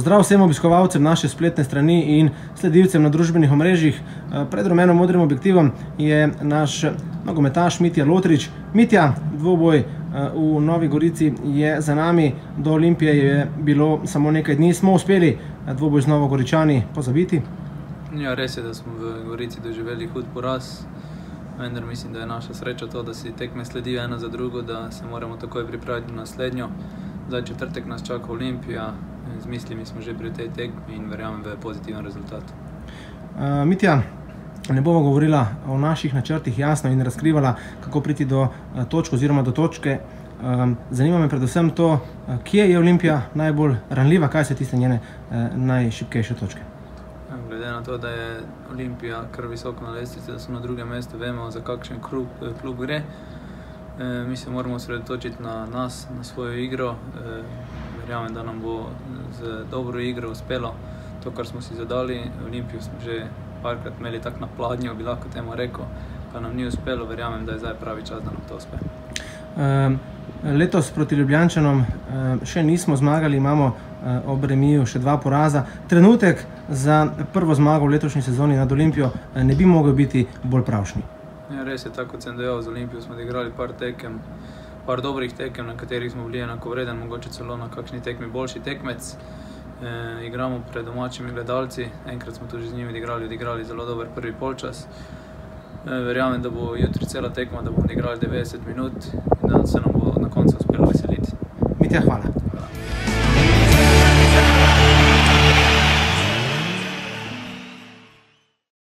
Pozdrav vsem obiskovalcem naše spletne strani in sledilcem na družbenih omrežjih. Pred rumeno-modrim objektivom je naš nogometaš Mitja Lotrič. Mitja, dvoboj v Novi Gorici je za nami, do Olimpije je bilo samo nekaj dni. Smo uspeli dvoboj z Novogoričani pozabiti? Ja, res je, da smo v Gorici doživeli hud poraz, vendar mislim, da je naša sreča to, da si tekme sledijo ena za drugo, da se moramo takoj pripraviti na naslednjo. Zdaj četrtek nas čaka Olimpija, z mislimi smo že pri tej tekmi in verjamem v pozitiven rezultat. Mitja, ne bomo govorila o naših načrtih jasno in razkrivala, kako priti do točk oziroma do točke. Zanima me predvsem to, kje je Olimpija najbolj ranljiva, kaj so tiste njene najšibkejše točke. Glede na to, da je Olimpija kar visoko na lestvici, da so na drugem mestu, vemo, za kakšen klub gre. Mi se moramo osredotočiti na nas, na svojo igro. Verjamem, da nam bo z dobro igro uspelo to, kar smo si zadali. Olimpijo smo že parkrat imeli tak na pladnju, bi lahko temu rekel, pa nam ni uspelo. Verjamem, da je zdaj pravi čas, da nam to uspe. Letos proti Ljubljančanom še nismo zmagali, imamo ob remiju še 2 poraza. Trenutek za prvo zmago v letošnji sezoni nad Olimpijo ne bi mogel biti bolj pravšnji. Ja, res je, tako kot sem dejal, z Olimpijo smo odigrali par dobrih tekem, na katerih smo bili enakovreden, mogoče celo na kakšni tekmi boljši tekmec. Igramo pred domačimi gledalci, enkrat smo tudi z njimi odigrali zelo dober prvi polčas. Verjamem, da bo jutri cela tekma, da bomo odigrali 90 minut in da se nam bo na koncu uspelo veseliti. Mitja, hvala.